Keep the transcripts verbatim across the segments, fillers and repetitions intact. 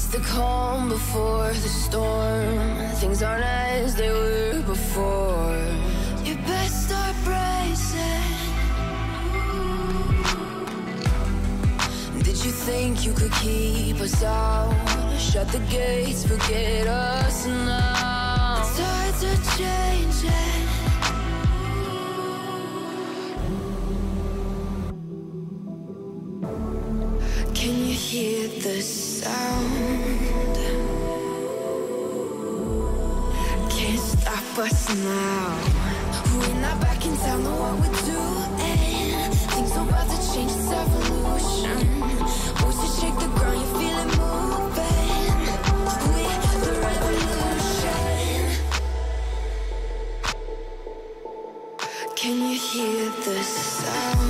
The calm before the storm. Things aren't as they were before. You best start bracing. Did you think you could keep us out? Shut the gates, forget us now. The tides are changing. Can you hear the sound? Can't stop us now. We're not back in town, know what we're doing. Things are about to change, it's evolution. Voices shake the ground, you feel it moving. We're the revolution. Can you hear the sound?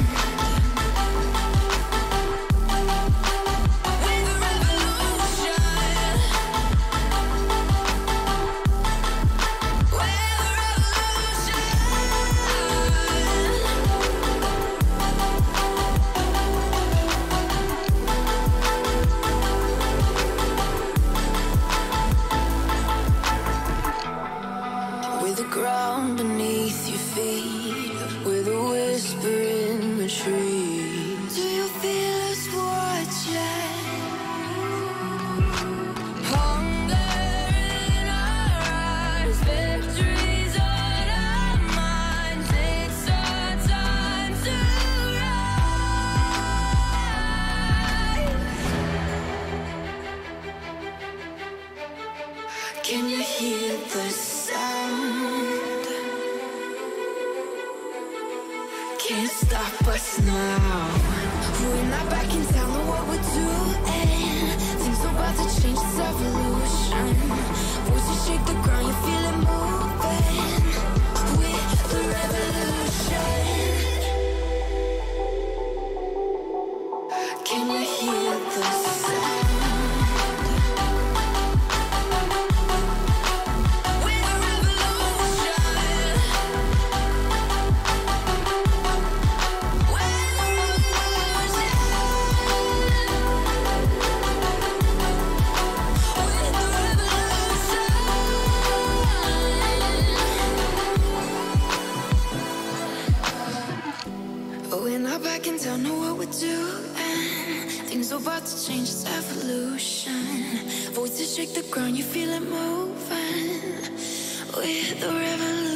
Ground beneath your feet, with a whisper in the trees. Do you feel us watching? Hunger in our eyes, victories on our minds. It's our time to rise. Can you hear the sound? Can't stop us now. We're not back in town, know what we're doing. Things are about to change, it's evolution. Voices shake the ground, you feel it moving. We're the revolution. Can you hear the sound? We're not back in town, know what we're doing. Things are about to change, it's evolution. Voices shake the ground, you feel it moving. We're the revolution.